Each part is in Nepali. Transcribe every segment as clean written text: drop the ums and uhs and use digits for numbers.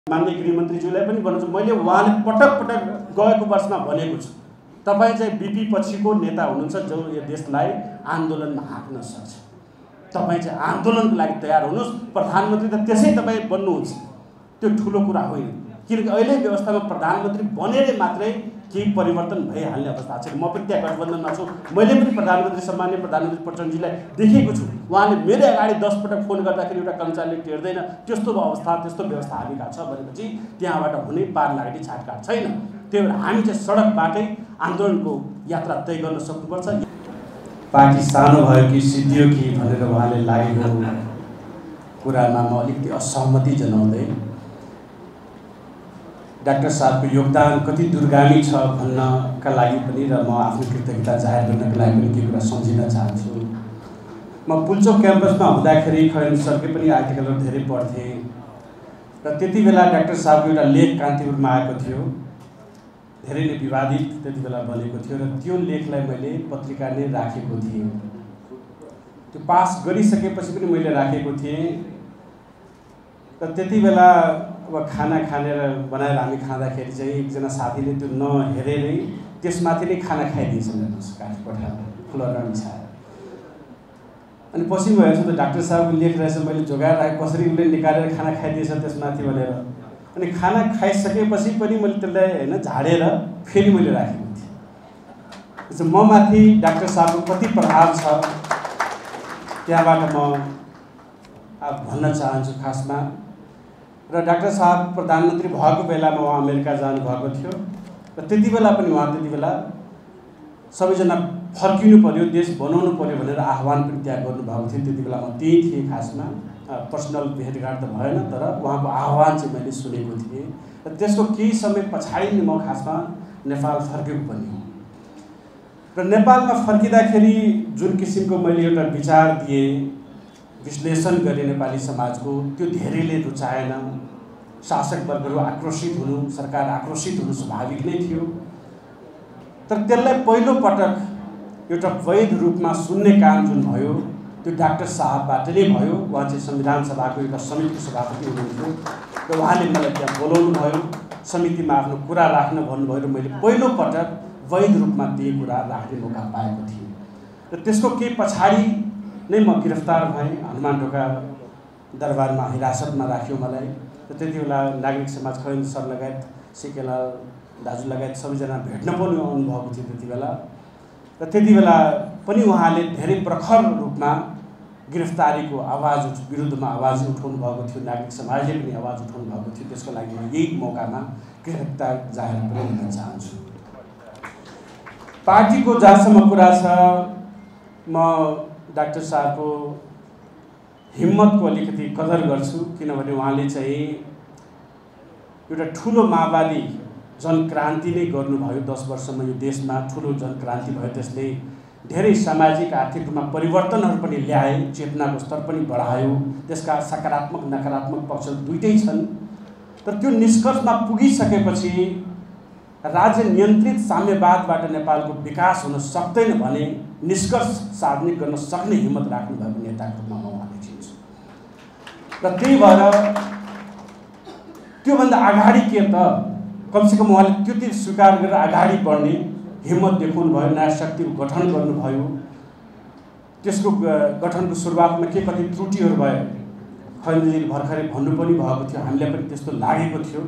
माननीय गृहमन्त्रीज्यूलाई पनि भन्छु, मैले उहाँले पटक पटक गएको वर्षमा भनेको छु, तपाईँ चाहिँ बीपी पछिको नेता हुनुहुन्छ जो यो देशलाई आन्दोलनमा हाँक्न सक्छ। तपाईँ चाहिँ आन्दोलनको लागि तयार हुनुहोस्, प्रधानमन्त्री त त्यसै तपाईँ बन्नुहुन्छ, त्यो ठुलो कुरा होइन। किनकि अहिले व्यवस्थामा प्रधानमन्त्री बनेर मात्रै केही परिवर्तन भइहाल्ने अवस्था छ। म पनि त्यहाँ गठबन्धनमा छु, मैले पनि प्रधानमन्त्री सम्मान्य प्रधानमन्त्री प्रचण्डजीलाई देखेको छु, उहाँले मेरो अगाडि 10 पटक फोन गर्दाखेरि एउटा कर्मचारीले टेर्दैन, त्यस्तो अवस्था त्यस्तो व्यवस्था हामी कहाँ छ भनेपछि त्यहाँबाट हुने पार लाग्ने छाटकाट छैन। त्यही भएर हामी चाहिँ सडकबाटै आन्दोलनको यात्रा तय गर्न सक्नुपर्छ। पार्टी सानो भयो कि सिद्धियो कि भनेर उहाँले लागेको कुरामा म अलिकति असहमति जनाउँदै डाक्टर साहबको योगदान कति दूरगामी छ भन्नका लागि पनि र म आफ्नो कृतज्ञता जाहेर गर्नका लागि पनि केही कुरा सम्झिन चाहन्छु। म पुल्चोक क्याम्पसमा हुँदाखेरि खरेन सरले पनि आर्टिकलहरू धेरै पढ्थेँ र त्यति बेला डाक्टर साहबको एउटा लेख कान्तिपुरमा आएको थियो, धेरै नै विवादित त्यति बेला बनेको थियो र त्यो लेखलाई मैले पत्रिका नै राखेको थिएँ। त्यो पास गरिसकेपछि पनि मैले राखेको थिएँ र त्यति बेला अब खाना खानेर बनाएर हामी खाँदाखेरि चाहिँ एकजना साथीले त्यो नहेरेरै त्यसमाथि नै खाना खाइदिएछन् हेर्नुहोस्, काठ कोठामा फुलौरा मिसाएर। अनि पछि म हेर्छु त डाक्टर साहबको लेख रहेछ, मैले जोगाएर राखेँ, कसरी उसले निकालेर खाना खाइदिएछ त्यसमाथि भनेर। अनि खाना खाइसकेपछि पनि मैले त्यसलाई होइन झाडेर फेरि मैले राखेको थिएँ। म माथि डाक्टर साहबको कति प्रभाव छ त्यहाँबाट म भन्न चाहन्छु खासमा। र डाक्टर साहब प्रधानमन्त्री भएको बेलामा उहाँ अमेरिका जानुभएको थियो र त्यति बेला पनि उहाँ त्यति बेला सबैजना फर्किनु पर्यो, देश बनाउनु पर्यो भनेर आह्वान पनि त्यहाँ गर्नुभएको थियो। त्यति बेला म त्यही थिएँ खासमा, पर्सनल भेटघाट त भएन तर उहाँको आह्वान चाहिँ मैले सुनेको थिएँ र त्यसको केही समय पछाडि नै म खासमा नेपाल फर्केको पनि हो। र नेपालमा फर्किँदाखेरि जुन किसिमको मैले एउटा विचार दिएँ, विश्लेषण गरेँ नेपाली समाजको, त्यो धेरैले रुचाएन। शासक वर्गहरू आक्रोशित हुनु, सरकार आक्रोशित हुनु स्वाभाविक नै थियो। तर त्यसलाई पहिलो पटक एउटा वैध रूपमा सुन्ने काम जुन भयो त्यो डाक्टर साहबबाट नै भयो। उहाँ चाहिँ संविधान सभाको एउटा समितिको सभापति हुनुहुन्थ्यो र उहाँले मलाई त्यहाँ बोलाउनु भयो, समितिमा आफ्नो कुरा राख्न भन्नुभयो र मैले पहिलो पटक वैध रूपमा त्यही कुरा राख्ने मौका पाएको थिएँ। र त्यसको केही पछाडि नै म गिरफ्तार भएँ, हनुमानढोका दरबारमा हिरासतमा राख्यो मलाई। र त्यति बेला नागरिक समाज खरेन सर लगायत सिकेलाल दाजु लगायत सबैजना भेट्न पनि आउनुभएको थियो त्यति बेला। र त्यति बेला पनि उहाँले धेरै प्रखर रूपमा गिरफ्तारीको आवाज विरुद्धमा आवाज उठाउनु भएको थियो, नागरिक समाजले पनि आवाज उठाउनु भएको थियो। त्यसको लागि म यही मौकामा कृतज्ञता जाहेर पनि गर्न चाहन्छु। पार्टीको जहाँसम्म कुरा छ, म डाक्टर साहबको हिम्मतको अलिकति कदर गर्छु, किनभने उहाँले चाहिँ एउटा ठुलो माओवादी जनक्रान्ति नै गर्नुभयो। 10 वर्षमा यो देशमा ठुलो जनक्रान्ति भयो, त्यसले धेरै सामाजिक आर्थिक रूपमा परिवर्तनहरू पनि ल्याए, चेतनाको स्तर पनि बढायो। त्यसका सकारात्मक नकारात्मक पक्ष दुइटै छन्। तर त्यो निष्कर्षमा पुगिसकेपछि राज्य नियन्त्रित साम्यवादबाट नेपालको विकास हुन सक्दैन भने निष्कर्ष सार्वजनिक गर्न सक्ने हिम्मत राख्नु भएको नेताको रूपमा म उहाँलाई चिन्छु। र त्यही भएर त्योभन्दा अगाडि के त कमसेकम उहाँले त्यो स्वीकार गरेर अगाडि बढ्ने हिम्मत देखाउनु भयो, नयाँ शक्तिको गठन गर्नुभयो। त्यसको गठनको सुरुवातमा के कति त्रुटिहरू भए खरेनजीले भर्खरै भन्नु पनि भएको थियो, हामीलाई पनि त्यस्तो लागेको थियो।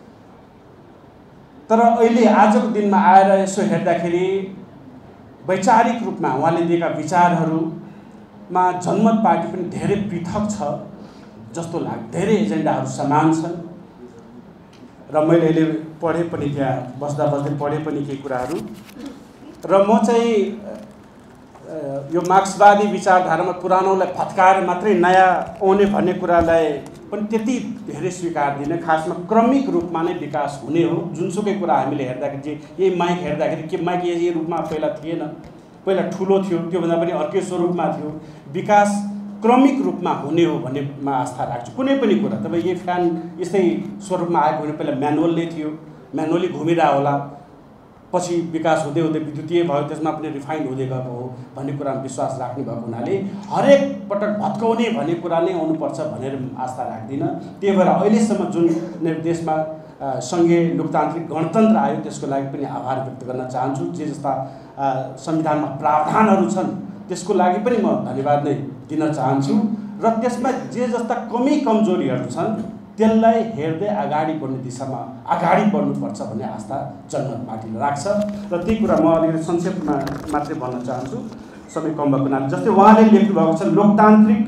तर अहिले आजको दिनमा आएर यसो हेर्दाखेरि वैचारिक रूपमा उहाँले दिएका विचारहरूमा जनमत पार्टी पनि धेरै पृथक छ जस्तो लाग्छ। धेरै एजेन्डाहरू समान छन् र मैले अहिले पढेँ पनि, त्यहाँ बस्दा बस्दै पढेँ पनि केही कुराहरू। र म चाहिँ यो मार्क्सवादी विचारधारामा पुरानोलाई फत्काएर मात्रै नयाँ आउने भन्ने कुरालाई पनि त्यति धेरै स्वीकार्दिनँ। खासमा क्रमिक रूपमा नै विकास हुने हो। जुनसुकै कुरा हामीले हेर्दाखेरि चाहिँ यही माइक हेर्दाखेरि के माइक यही रूपमा पहिला थिएन, पहिला ठुलो थियो, त्योभन्दा पनि अर्कै स्वरूपमा थियो। विकास क्रमिक रूपमा हुने हो भन्नेमा आस्था राख्छु। कुनै पनि कुरा तपाईँ यही फ्यान यस्तै स्वरूपमा आएको भने पहिला म्यानुअल नै थियो, म्यानुअली घुमिरह होला, पछि विकास हुँदै हुँदै विद्युतीय भयो, त्यसमा पनि रिफाइन्ड हुँदै गएको हो भन्ने कुरामा विश्वास राख्ने भएको हुनाले हरेक पटक भत्काउने भन्ने कुरा नै आउनुपर्छ भनेर आस्था राख्दिनँ। त्यही भएर अहिलेसम्म जुन देशमा सङ्घीय लोकतान्त्रिक गणतन्त्र आयो त्यसको लागि पनि आभार व्यक्त गर्न चाहन्छु। जे जस्ता संविधानमा प्रावधानहरू छन् त्यसको लागि पनि म धन्यवाद नै दिन चाहन्छु र त्यसमा जे जस्ता कमी कमजोरीहरू छन् त्यसलाई हेर्दै अगाडि बढ्ने दिशामा अगाडि बढ्नुपर्छ भन्ने आस्था जनमत पार्टीले राख्छ र त्यही कुरा म अलिकति संक्षेपमा मात्रै भन्न चाहन्छु, समय कम भएको हुनाले। जस्तै उहाँले लेख्नुभएको छ, लोकतान्त्रिक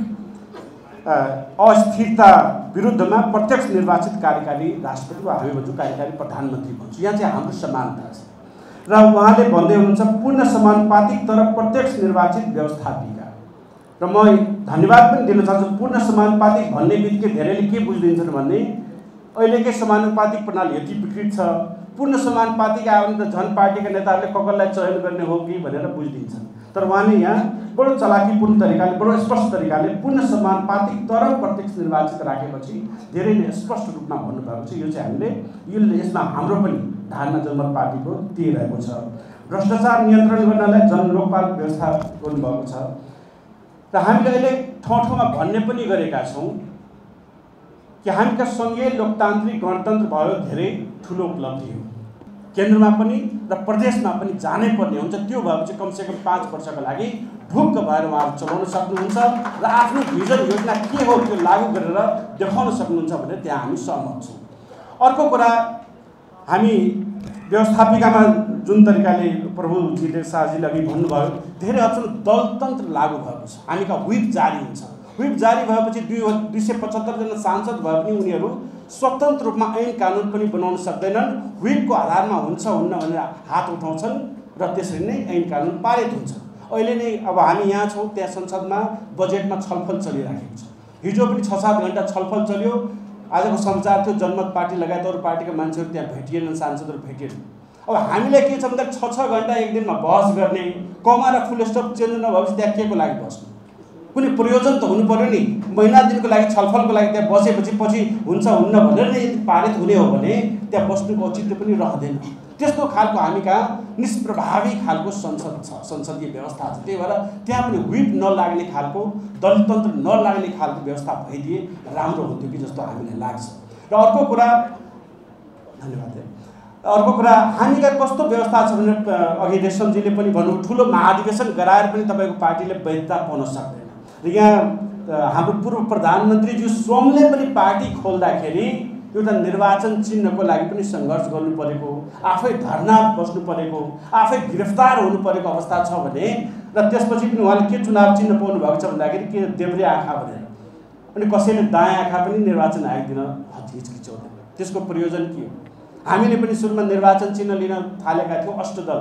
अस्थिरता विरुद्धमा प्रत्यक्ष निर्वाचित कार्यकारी राष्ट्रपति वा हामी भन्छौँ कार्यकारी प्रधानमन्त्री भन्छौँ। यहाँ चाहिँ हाम्रो समानता छ र उहाँले भन्दै हुनुहुन्छ पूर्ण समानुपातिक तर प्रत्यक्ष निर्वाचित व्यवस्थापिका। र म धन्यवाद पनि दिन चाहन्छु। पूर्ण समानुपातिक भन्ने बित्तिकै धेरैले के बुझिदिन्छन् भने अहिलेकै समानुपातिक प्रणाली यति विकृत छ, पूर्ण समानुपातिक आयो भने त झन् पार्टीका नेताहरूले कसलाई चयन गर्ने हो कि भनेर बुझिदिन्छन्। तर उहाँले यहाँ बडो चलाकीपूर्ण तरिकाले, बडो स्पष्ट तरिकाले पूर्ण समानुपातिक तर प्रत्यक्ष निर्वाचित राखेपछि धेरै नै स्पष्ट रूपमा भन्नुभएको छ। यो चाहिँ हामीले यसमा हाम्रो पनि धारणा जनमत पार्टीको त्यही रहेको छ। भ्रष्टाचार नियन्त्रण गर्नलाई जनलोकपाल व्यवस्था गर्नुभएको छ र हामीले अहिले ठाउँ ठाउँमा भन्ने पनि गरेका छौँ कि हामीका सङ्घीय लोकतान्त्रिक गणतन्त्र भयो धेरै ठुलो उपलब्धि हो। केन्द्रमा पनि र प्रदेशमा पनि जानै पर्ने हुन्छ। त्यो भएपछि कमसेकम 5 वर्षका लागि ढुक्क भएर उहाँहरू चलाउन सक्नुहुन्छ र आफ्नो भिजन योजना के हो त्यो लागू गरेर देखाउन सक्नुहुन्छ भनेर त्यहाँ हामी सहमत छौँ। अर्को कुरा, हामी व्यवस्थापिकामा जुन तरिकाले प्रभुजीले शाहजीले अघि भन्नुभयो, धेरै हदसम्म दलतन्त्र लागू भएको छ। हामीका व्हिप जारी हुन्छ। व्हिप जारी भएपछि 275 जना सांसद भए पनि उनीहरू स्वतन्त्र रूपमा ऐन कानुन पनि बनाउन सक्दैनन्। व्हिपको आधारमा हुन्छ हुन्न भनेर हात उठाउँछन् र त्यसरी नै ऐन कानुन पारित हुन्छ। अहिले नै अब हामी यहाँ छौँ, त्यहाँ संसदमा बजेटमा छलफल चलिराखेको छ। हिजो पनि 6-7 घण्टा छलफल चल्यो। आजको समाचार थियो जनमत पार्टी लगायत अरू पार्टीका मान्छेहरू त्यहाँ भेटिएनन्, सांसदहरू भेटिएनन्। अब हामीलाई के छ भन्दा 6-6 घण्टा एक दिनमा बहस गर्ने, कमा र फुल स्टप चेन्ज नभएपछि त्यहाँ के को लागि बस्नु? कुनै प्रयोजन त हुनु पर्यो नि। महिना दिनको लागि छलफलको लागि त्यहाँ बसेपछि पछि हुन्छ हुन्न भनेर नै पारित हुने हो भने त्यहाँ बस्नुको औचित्य पनि रहँदैन। त्यस्तो खालको हामी कहाँ निष्प्रभावी खालको संसद छ, संसदीय व्यवस्था छ। त्यही भएर त्यहाँ पनि व्हिप नलाग्ने खालको, दलतन्त्र नलाग्ने खालको व्यवस्था भइदिए राम्रो हुन्थ्यो कि जस्तो हामीलाई लाग्छ। र अर्को कुरा, धन्यवाद। अर्को कुरा, हामीका कस्तो व्यवस्था छ भने अघि रेशमजीले पनि भन्नु, ठुलो महाधिवेशन गराएर पनि तपाईँको पार्टीले वैधता पाउन सक्दैन। र यहाँ हाम्रो पूर्व प्रधानमन्त्रीज्यू स्वयंले पनि पार्टी खोल्दाखेरि एउटा निर्वाचन चिन्हको लागि पनि सङ्घर्ष गर्नु परेको, आफै धरना बस्नु परेको, आफै गिरफ्तार हुनु परेको अवस्था छ भने र त्यसपछि पनि उहाँले के चुनाव चिन्ह पाउनु भएको छ भन्दाखेरि के देब्रे आँखा भनेर, अनि कसैले दायाँ आँखा पनि निर्वाचन आयोग दिन हिचकिचाउँदैन। त्यसको प्रयोजन के हो? हामीले पनि सुरुमा निर्वाचन चिन्ह लिन थालेका थियौँ अष्टदल।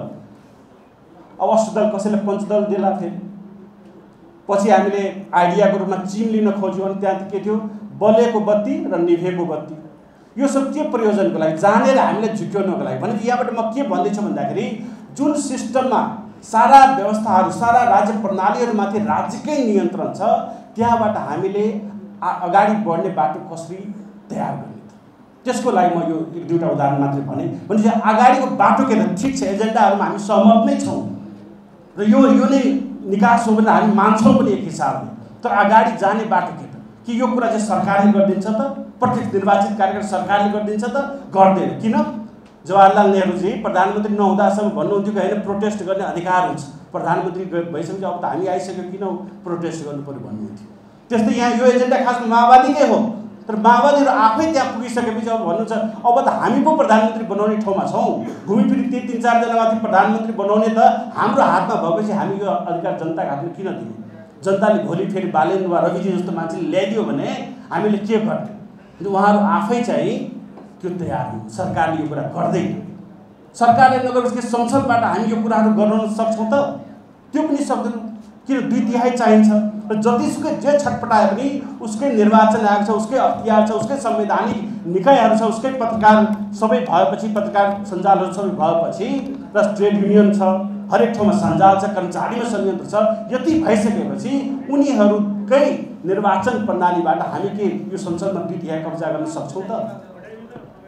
अब अष्टदल कसैले पञ्चदल देला थिए। पछि हामीले आइडियाको रूपमा चिम लिन खोज्यौँ अनि त्यहाँ के थियो? बलेको बत्ती र निभेको बत्ती। यो सब के प्रयोजनको लागि? जानेर हामीलाई झुक्याउनको लागि। भने यहाँबाट म के भन्दैछु भन्दाखेरि जुन सिस्टममा सारा व्यवस्थाहरू, सारा राज्य प्रणालीहरूमाथि राज्यकै नियन्त्रण छ, त्यहाँबाट हामीले अगाडि बढ्ने बाटो कसरी तयार गर्ने, त्यसको लागि म यो 1-2 उदाहरण मात्रै भने चाहिँ अगाडिको बाटो के त ठिक छ, एजेन्डाहरूमा हामी सहमत नै छौँ र यो नै निकास हो भने हामी मान्छौँ पनि एक हिसाबले। तर अगाडि जाने बाटो के त? कि यो कुरा चाहिँ सरकारले गरिदिन्छ त? प्रत्यक्ष निर्वाचित कार्यक्रम सरकारले गरिदिन्छ त? गर्दैन। किन? जवाहरलाल नेहरूजी प्रधानमन्त्री नहुँदासम्म भन्नुहुन्थ्यो कि होइन प्रोटेस्ट गर्ने अधिकार हुन्छ, प्रधानमन्त्री भइसकेपछि अब त हामी आइसक्यो किन प्रोटेस्ट गर्नु पर्यो भन्नुहुन्थ्यो। त्यस्तै यहाँ यो एजेन्डा खासमा माओवादीकै हो, तर माओवादीहरू आफै त्यहाँ पुगिसकेपछि अब भन्नुहुन्छ अब त हामी पो प्रधानमन्त्री बनाउने ठाउँमा छौँ। घुमिफिरी त्यही 3-4 जनामाथि प्रधानमन्त्री बनाउने त हाम्रो हातमा भएपछि हामी यो अधिकार जनताको हातमा किन दिने? जनताले भोलि फेरि बालेन वा रविजी जस्तो मान्छेले ल्याइदियो भने हामीले के गर्ने? उहाँहरू आफै चाहिँ त्यो तयार हुनु। सरकारले यो कुरा गर्दैन। सरकारले नगरेपछि के संसदबाट हामी यो कुराहरू गर्न सक्छौँ त? त्यो पनि सक्दैनौँ। किन? 2/3 चाहिन्छ र जतिसुकै जे छटपटाए पनि उसकै निर्वाचन आयोग छ, उसकै अख्तियार छ, उसकै संवैधानिक निकायहरू छ, उसकै पत्रकार सबै भएपछि, पत्रकार सञ्जालहरू सबै भएपछि र ट्रेड युनियन छ, हरेक ठाउँमा सञ्जाल छ, कर्मचारीमा संयन्त्र छ, यति भइसकेपछि उनीहरूकै निर्वाचन प्रणालीबाट हामी के यो संसदमा 2/3 कब्जा गर्न सक्छौँ त?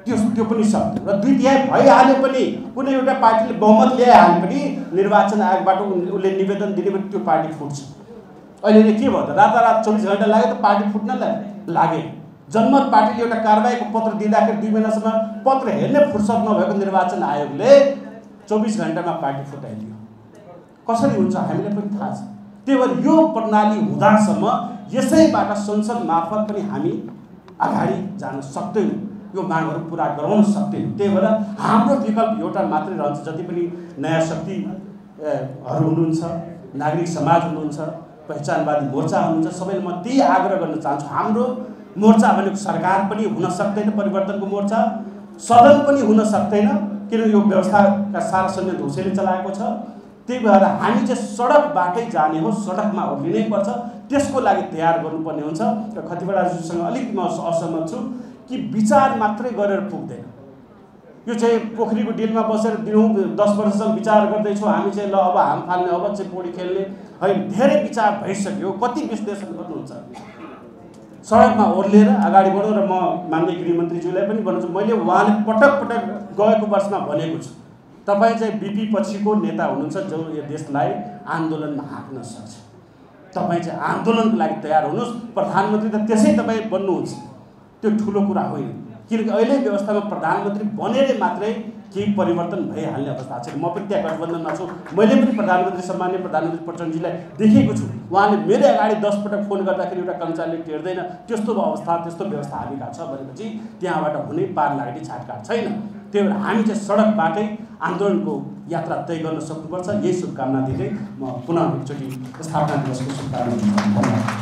त्यो पनि सक्थ्यो र 2/3 भइहाल्यो पनि कुनै एउटा पार्टीले बहुमत ल्याइहाल्यो पनि निर्वाचन आयोगबाट उसले निवेदन दिने पनि त्यो पार्टी फुट्छ। अहिले के भयो त रातारात 24 घण्टा लाग्यो त पार्टी फुट्न लागे। जनमत पार्टीले एउटा कारबाहीको पत्र दिँदाखेरि 2 महिनासम्म पत्र हेर्ने फुर्सद नभएको निर्वाचन आयोगले 24 घण्टामा पार्टी फुटाइदियो। कसरी हुन्छ हामीलाई पनि थाहा छ। त्यही भएर यो प्रणाली हुँदासम्म यसैबाट संसद मार्फत पनि हामी अगाडि जान सक्दैनौँ, यो मागहरू पुरा गराउन सक्दैनौँ। त्यही भएर हाम्रो विकल्प एउटा मात्रै रहन्छ। जति पनि नयाँ शक्तिहरू हुनुहुन्छ, नागरिक समाज हुनुहुन्छ, पहिचानवादी मोर्चा हुनुहुन्छ, सबैले म त्यही आग्रह गर्न चाहन्छु। हाम्रो मोर्चा भनेको सरकार पनि हुन सक्दैन, परिवर्तनको मोर्चा सदन पनि हुन सक्दैन, किन यो व्यवस्थाका सारा संयन्त्र उसैले चलाएको छ। त्यही भएर हामी चाहिँ सडकबाटै जाने हो, सडकमा ओर्लिनै पर्छ। त्यसको लागि तयार गर्नुपर्ने हुन्छ। र खतिवडाजीसँग अलिक म असहमत छु कि विचार मात्रै गरेर पुग्दैन। यो चाहिँ पोखरीको डिलमा बसेर दिनौँ 10 वर्षसम्म विचार गर्दैछौँ हामी चाहिँ ल अब हाम फाल्ने, अब चाहिँ पौडी खेल्ने, होइन, धेरै विचार भइसक्यो। कति विश्लेषण गर्नुहुन्छ? सडकमा ओर्लिएर अगाडि बढौँ। र म माननीय गृहमन्त्रीज्यूलाई पनि भन्छु, मैले उहाँले पटक पटक गएको वर्षमा भनेको छु, तपाईँ चाहिँ बिपी पछिको नेता हुनुहुन्छ जो यो देशलाई आन्दोलनमा हाँक्न सक्छ। तपाईँ चाहिँ आन्दोलनको लागि तयार हुनुहोस्। प्रधानमन्त्री त त्यसै तपाईँ बन्नुहुन्छ, त्यो ठुलो कुरा होइन। किनकि अहिले व्यवस्थामा प्रधानमन्त्री बनेर मात्रै केही परिवर्तन भइहाल्ने अवस्था छैन। म पनि त्यहाँ गठबन्धनमा छु। मैले पनि प्रधानमन्त्री सम्मान्य प्रधानमन्त्री प्रचण्डजीलाई देखेको छु। उहाँले मेरो अगाडि 10 पटक फोन गर्दाखेरि एउटा कर्मचारीले टेर्दैन। त्यस्तो अवस्था, त्यस्तो व्यवस्था हामी कहाँ छ भनेपछि त्यहाँबाट हुने पार लाग्ने छाटकाट छैन। त्यही भएर हामी चाहिँ सडकबाटै आन्दोलनको यात्रा तय गर्न सक्नुपर्छ। यही शुभकामना दिँदै म पुनः एकचोटि स्थापना दिवसको शुभकामना दिन्छु। धन्यवाद।